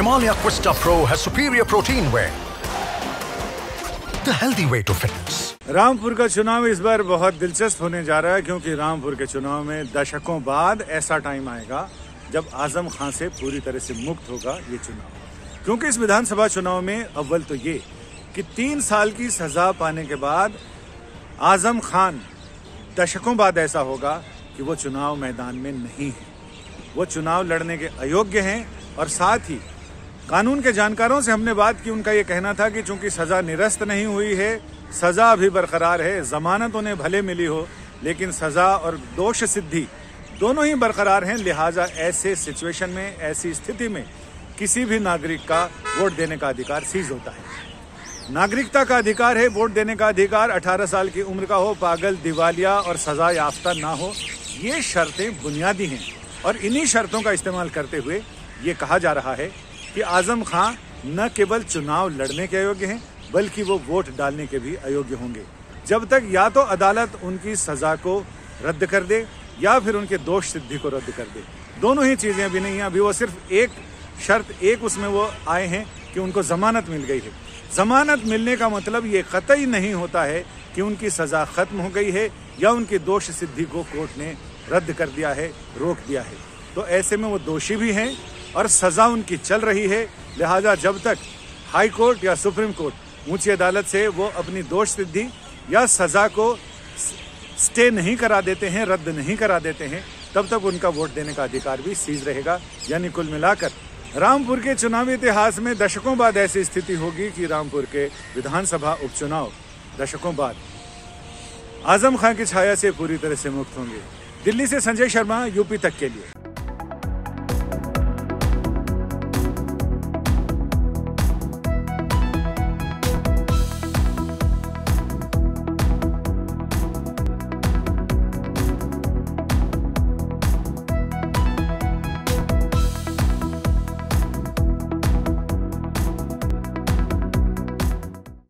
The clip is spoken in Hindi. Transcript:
Himalaya Questa Pro has superior protein whey, the healthy way to fitness. Rampur का चुनाव इस बार बहुत दिलचस्प होने जा रहा है, क्योंकि रामपुर के चुनाव में दशकों बाद ऐसा टाइम आएगा जब आजम खान से पूरी तरह से मुक्त होगा ये चुनाव। क्योंकि इस विधानसभा चुनाव में अव्वल तो ये कि 3 साल की सजा पाने के बाद आजम खान दशकों बाद ऐसा होगा कि वो चुनाव मैदान में नहीं है, वो चुनाव लड़ने के अयोग्य हैं। और साथ ही कानून के जानकारों से हमने बात की, उनका ये कहना था कि चूंकि सजा निरस्त नहीं हुई है, सजा अभी बरकरार है, जमानत उन्हें भले मिली हो लेकिन सजा और दोष सिद्धि दोनों ही बरकरार हैं, लिहाजा ऐसे सिचुएशन में, ऐसी स्थिति में किसी भी नागरिक का वोट देने का अधिकार सीज होता है। नागरिकता का अधिकार है, वोट देने का अधिकार 18 साल की उम्र का हो, पागल, दिवालिया और सजा याफ्ता ना हो, ये शर्तें बुनियादी हैं। और इन्हीं शर्तों का इस्तेमाल करते हुए ये कहा जा रहा है कि आजम खान न केवल चुनाव लड़ने के अयोग्य हैं बल्कि वो वोट डालने के भी अयोग्य होंगे, जब तक या तो अदालत उनकी सजा को रद्द कर दे या फिर उनके दोष सिद्धि को रद्द कर दे। दोनों ही चीजें अभी नहीं है। अभी वो सिर्फ एक शर्त, एक उसमें वो आए हैं कि उनको जमानत मिल गई है। जमानत मिलने का मतलब ये कतई नहीं होता है कि उनकी सजा खत्म हो गई है या उनकी दोष सिद्धि को कोर्ट ने रद्द कर दिया है, रोक दिया है। तो ऐसे में वो दोषी भी हैं और सजा उनकी चल रही है। लिहाजा जब तक हाई कोर्ट या सुप्रीम कोर्ट, ऊंची अदालत से वो अपनी दोष सिद्धि या सजा को स्टे नहीं करा देते हैं, रद्द नहीं करा देते हैं, तब तक उनका वोट देने का अधिकार भी सीज रहेगा। यानी कुल मिलाकर रामपुर के चुनावी इतिहास में दशकों बाद ऐसी स्थिति होगी कि रामपुर के विधानसभा उपचुनाव दशकों बाद आजम खान की छाया से पूरी तरह से मुक्त होंगे। दिल्ली से संजय शर्मा, यूपी तक के लिए।